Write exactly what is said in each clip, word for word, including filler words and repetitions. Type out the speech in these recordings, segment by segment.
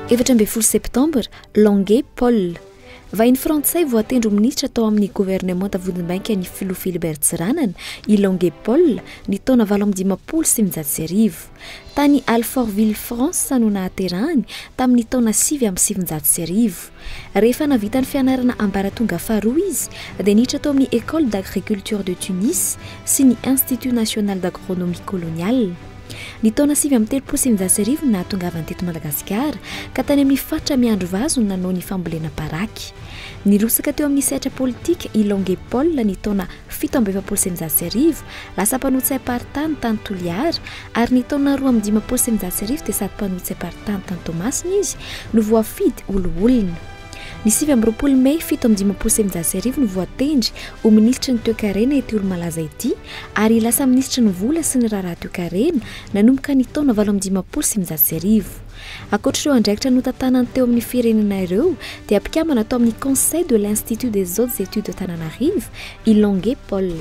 efatra amby folo septambra Longuet Paul vahiny frantsay voatendro minisitra tao amin'ny gouvernement tavodimbainka ny filoha Philibert Tsiranana i Longuet Paul ny taona valo amby dimapolo sy eninjato sy arivo tany Alfortville France no nahaterahany tamin'ny taona sivy amby sivinjato sy arivo rehefa navita ny fianarana ambaratonga faharoa izy dia niditra tao amin'ny École d'agriculture de Tunis sy ny Institut national d'agronomie coloniale. Ny taona sivy amby telopolo sy eninjato sy arivo nahatongavany teto Madagasikara ka tany amin'ny fatra miandro vazo no nanao ny fambolena paraky. Nirosaka teo amin'ny sehatra politika i Longuet Paul ny taona fito amby efapolo sy eninjato sy arivo lasa mpanotsy apartany tany Toliara ary ny taona roa amby dimapolo sy eninjato sy arivo dia sady mpanotsy apartany tany Tomasina izy no voafidy olo-olona. Ny sivy amby roapolo Mey fito amby dimapolo sy eninjato sy arivo no voatendry ho ministra ny toe-karena ity olo-malaza ity ary lasa ministra ny vola sy ny raharaha toe-karena nanomboka ny taona valo amby dimapolo sy eninjato sy arivo. Ankoatr'ireo andraikitra notantanany teo amin'ny firenena ireo dia ampikamana tao amin'ny Conseil de l'Institut des Hautes Études de Tananarive i Longuet Paul.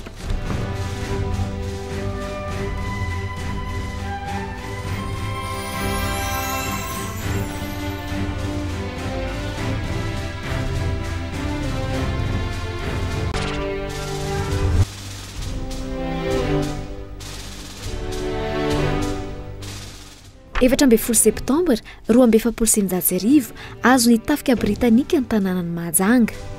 efatra amby folo septambra roa amby efapolo sy eninjato sy arivo azo ny tafika britanika ny tanànany Mahajanga.